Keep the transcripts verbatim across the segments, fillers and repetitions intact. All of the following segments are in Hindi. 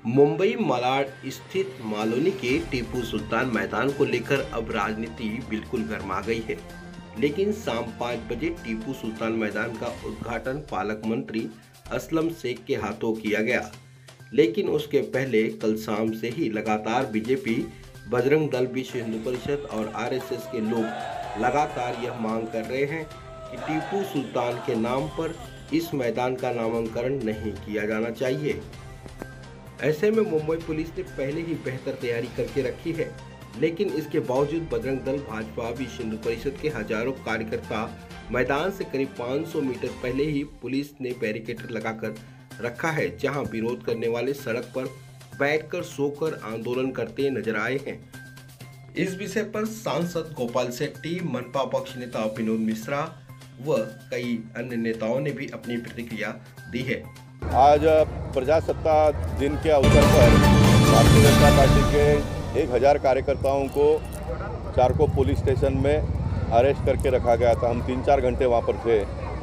मुंबई मालाड स्थित मालोनी के टीपू सुल्तान मैदान को लेकर अब राजनीति बिल्कुल गर्मा गई है। लेकिन शाम पाँच बजे टीपू सुल्तान मैदान का उद्घाटन पालक मंत्री असलम शेख के हाथों किया गया। लेकिन उसके पहले कल शाम से ही लगातार बीजेपी, बजरंग दल, विश्व हिंदू परिषद और आरएसएस के लोग लगातार यह मांग कर रहे हैं कि टीपू सुल्तान के नाम पर इस मैदान का नामकरण नहीं किया जाना चाहिए। ऐसे में मुंबई पुलिस ने पहले ही बेहतर तैयारी करके रखी है, लेकिन इसके बावजूद बजरंग दल, भाजपा, विश्व हिंदू परिषद के हजारों कार्यकर्ता मैदान से करीब पाँच सौ मीटर पहले ही पुलिस ने बैरिकेड लगाकर रखा है, जहां विरोध करने वाले सड़क पर बैठकर सोकर आंदोलन करते नजर आए हैं। इस विषय पर सांसद गोपाल शेट्टी, मनपा पक्ष नेता विनोद मिश्रा व कई अन्य नेताओं ने भी अपनी प्रतिक्रिया दी है। आज प्रजासत्ता दिन के अवसर पर भारतीय जनता पार्टी के एक हजार कार्यकर्ताओं को चारकों पुलिस स्टेशन में अरेस्ट करके रखा गया था। हम तीन चार घंटे वहाँ पर थे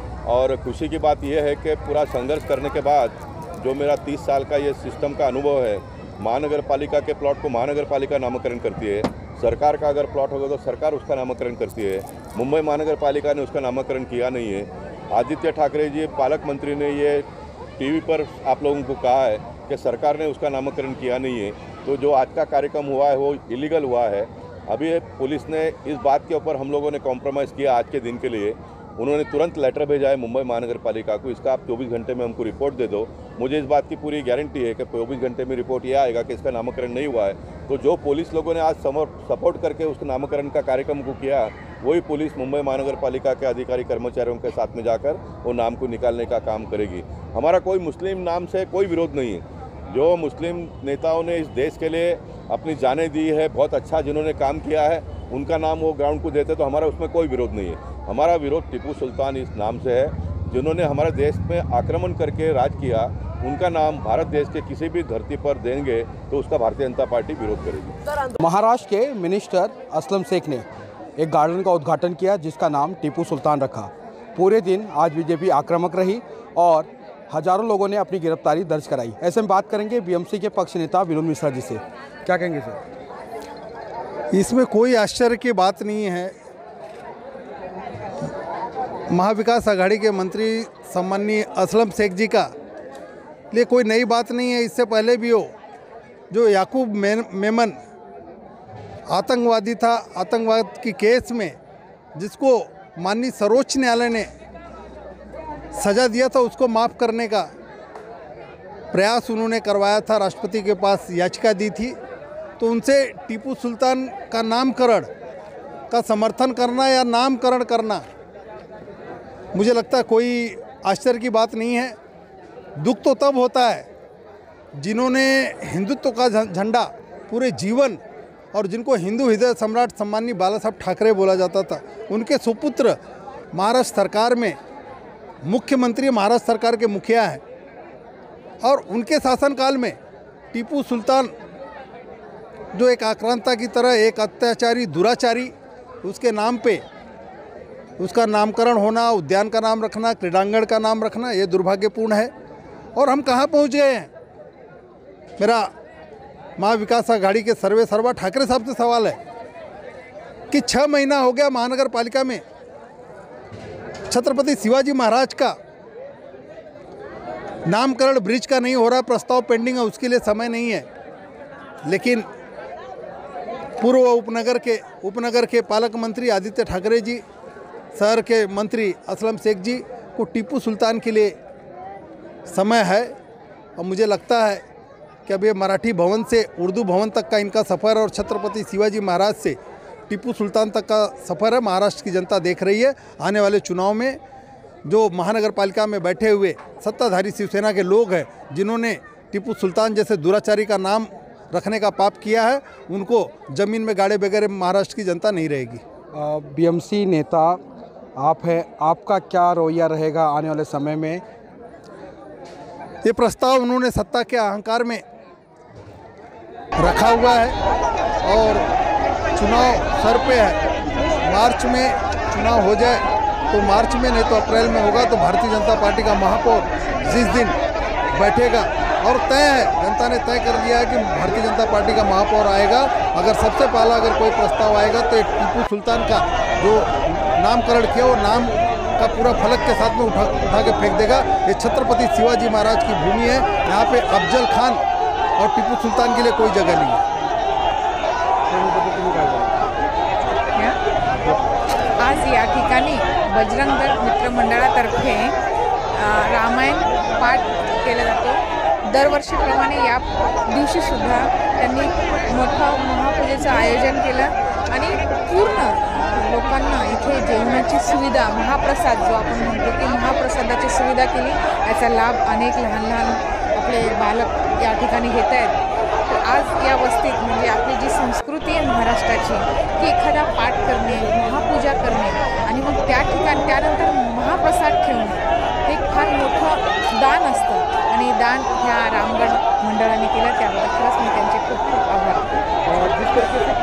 और खुशी की बात यह है कि पूरा संघर्ष करने के बाद जो मेरा तीस साल का ये सिस्टम का अनुभव है, महानगर पालिका के प्लॉट को महानगर पालिका नामकरण करती है, सरकार का अगर प्लॉट होगा तो सरकार उसका नामकरण करती है। मुंबई महानगर पालिका ने उसका नामकरण किया नहीं है। आदित्य ठाकरे जी, पालक मंत्री ने ये टीवी पर आप लोगों को कहा है कि सरकार ने उसका नामकरण किया नहीं है। तो जो आज का कार्यक्रम हुआ है वो इलीगल हुआ है। अभी पुलिस ने इस बात के ऊपर हम लोगों ने कॉम्प्रोमाइज़ किया आज के दिन के लिए। उन्होंने तुरंत लेटर भेजा है मुंबई महानगर पालिका को, इसका आप चौबीस घंटे में हमको रिपोर्ट दे दो। मुझे इस बात की पूरी गारंटी है कि चौबीस घंटे में रिपोर्ट ये आएगा कि इसका नामकरण नहीं हुआ है। तो जो पुलिस लोगों ने आज सपोर्ट करके उस नामकरण का कार्यक्रम को किया, वही पुलिस मुंबई महानगर पालिका के अधिकारी कर्मचारियों के साथ में जाकर वो नाम को निकालने का काम करेगी। हमारा कोई मुस्लिम नाम से कोई विरोध नहीं है। जो मुस्लिम नेताओं ने इस देश के लिए अपनी जानें दी है, बहुत अच्छा जिन्होंने काम किया है, उनका नाम वो ग्राउंड को देते तो हमारा उसमें कोई विरोध नहीं है। हमारा विरोध टीपू सुल्तान इस नाम से है जिन्होंने हमारे देश में आक्रमण करके राज किया। उनका नाम भारत देश के किसी भी धरती पर देंगे तो उसका भारतीय जनता पार्टी विरोध करेगी। महाराष्ट्र के मिनिस्टर असलम शेख ने एक गार्डन का उद्घाटन किया जिसका नाम टीपू सुल्तान रखा। पूरे दिन आज बीजेपी आक्रामक रही और हजारों लोगों ने अपनी गिरफ्तारी दर्ज कराई। ऐसे में बात करेंगे बीएमसी के पक्ष नेता विनोद मिश्रा जी से। क्या कहेंगे सर? इसमें कोई आश्चर्य की बात नहीं है। महाविकास आघाड़ी के मंत्री सम्माननीय असलम शेख जी का लिए कोई नई बात नहीं है। इससे पहले भी हो जो याकूब मेमन आतंकवादी था, आतंकवाद की केस में जिसको माननीय सर्वोच्च न्यायालय ने सज़ा दिया था, उसको माफ़ करने का प्रयास उन्होंने करवाया था, राष्ट्रपति के पास याचिका दी थी। तो उनसे टीपू सुल्तान का नामकरण का समर्थन करना या नामकरण करना मुझे लगता है कोई आश्चर्य की बात नहीं है। दुख तो तब होता है जिन्होंने हिंदुत्व का झंडा पूरे जीवन और जिनको हिंदू हृदय सम्राट सम्माननीय बाला साहब ठाकरे बोला जाता था, उनके सुपुत्र महाराष्ट्र सरकार में मुख्यमंत्री, महाराष्ट्र सरकार के मुखिया हैं और उनके शासनकाल में टीपू सुल्तान जो एक आक्रांता की तरह, एक अत्याचारी, दुराचारी, उसके नाम पे उसका नामकरण होना, उद्यान का नाम रखना, क्रीड़ांगण का नाम रखना, ये दुर्भाग्यपूर्ण है। और हम कहाँ पहुँच गए हैं? मेरा महाविकास आघाड़ी के सर्वे सर्वा ठाकरे साहब से सवाल है कि छः महीना हो गया महानगर पालिका में छत्रपति शिवाजी महाराज का नामकरण ब्रिज का नहीं हो रहा, प्रस्ताव पेंडिंग है, उसके लिए समय नहीं है। लेकिन पूर्व उपनगर के उपनगर के पालक मंत्री आदित्य ठाकरे जी, शहर के मंत्री असलम शेख जी को टीपू सुल्तान के लिए समय है। और मुझे लगता है कि अब ये मराठी भवन से उर्दू भवन तक का इनका सफ़र और छत्रपति शिवाजी महाराज से टीपू सुल्तान तक का सफ़र है। महाराष्ट्र की जनता देख रही है। आने वाले चुनाव में जो महानगर पालिका में बैठे हुए सत्ताधारी शिवसेना के लोग हैं जिन्होंने टीपू सुल्तान जैसे दुराचारी का नाम रखने का पाप किया है, उनको ज़मीन में गाड़े बगैर महाराष्ट्र की जनता नहीं रहेगी। बीएमसी नेता आप हैं, आपका क्या रवैया रहेगा आने वाले समय में? ये प्रस्ताव उन्होंने सत्ता के अहंकार में रखा हुआ है और चुनाव सर पे है। मार्च में चुनाव हो जाए तो मार्च में, नहीं तो अप्रैल में होगा तो भारतीय जनता पार्टी का महापौर जिस दिन बैठेगा और तय है, जनता ने तय कर दिया है कि भारतीय जनता पार्टी का महापौर आएगा। अगर सबसे पहला अगर कोई प्रस्ताव आएगा तो एक टीपू सुल्तान का जो नामकरण किया वो नाम का पूरा फलक के साथ में उठा उठा के फेंक देगा। ये छत्रपति शिवाजी महाराज की भूमि है, यहाँ पे अफजल खान और टीपू सुल्तान के लिए कोई जगह नहीं है। आज या ठिकाणी बजरंग दल मित्र मंडळातर्फे रामायण पाठ केला जातो। दरवर्षीप्रमाणे या दिवशी सुद्धा त्यांनी मोठं महापूजेचं आयोजन केलं आणि पूर्ण लोकांना इथे जेवणाची सुविधा, महाप्रसाद जो आपण म्हणतो की महाप्रसादाची सुविधा केली। याचा लाभ अनेक लहान लहान आपले बालक या ठिकाणी घेत आहेत। तर आज या वस्तीत म्हणजे आपली जी संस्कृती आहे महाराष्ट्राची की एखादा पाठ करणे, महापूजा करणे आणि मग त्या ठिकाणी त्यानंतर महाप्रसाद ठेवणे हे फार मोठं दान असतं आणि दान ह्या रामगड मंडळाने केलं, त्याबद्दल खरंच मी त्यांचे खूप खूप आभार। जिस तरीके से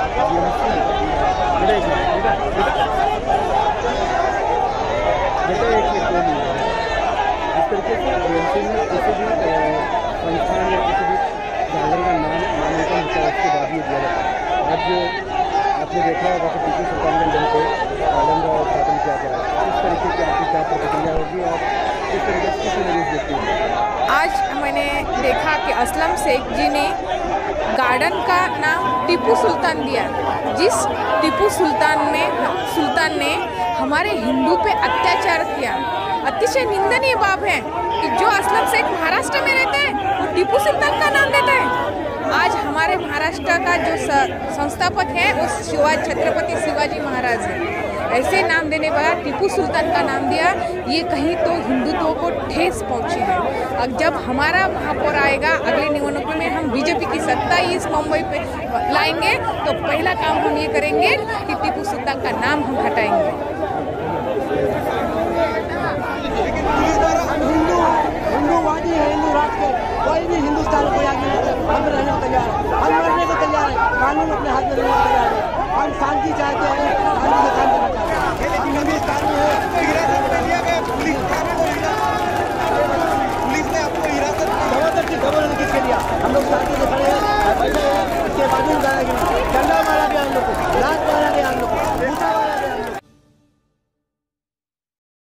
किसी भी संस्थान या किसी भी जानवर का नाम नामांकन होता है उसके बाद ही दिया जाता है। आज आपने देखा होगा कि टीपू सुल्तानगंज डैम पे गार्डन का उद्घाटन किया गया है। इस तरीके की आपकी क्या प्रतिक्रिया होगी और किस तरीके से किसी न्यूज़ देखती है? आज मैंने देखा कि असलम शेख जी ने गार्डन का नाम टीपू सुल्तान दिया। जिस टीपू सुल्तान ने सुल्तान ने हमारे हिंदू पे अत्याचार किया, अतिशय निंदनीय बात है कि जो असलम शेख महाराष्ट्र में रहते हैं वो टीपू सुल्तान का नाम देते हैं। आज हमारे महाराष्ट्र का जो संस्थापक है वो शिवा छत्रपति शिवाजी महाराज है। ऐसे नाम देने वाला टीपू सुल्तान का नाम दिया, ये कहीं तो हिंदुत्व को ठेस पहुंची है। अब जब हमारा महापौर आएगा अगले निवडणुकी में, हम बीजेपी की सत्ता इस मुंबई पे लाएंगे तो पहला काम हम ये करेंगे कि टीपू सुल्तान का नाम हम हटाएंगे। हिंदूवादी है, हिंदू राष्ट्र कोई भी हिंदुस्तान को आगे हम रहने को तैयार है।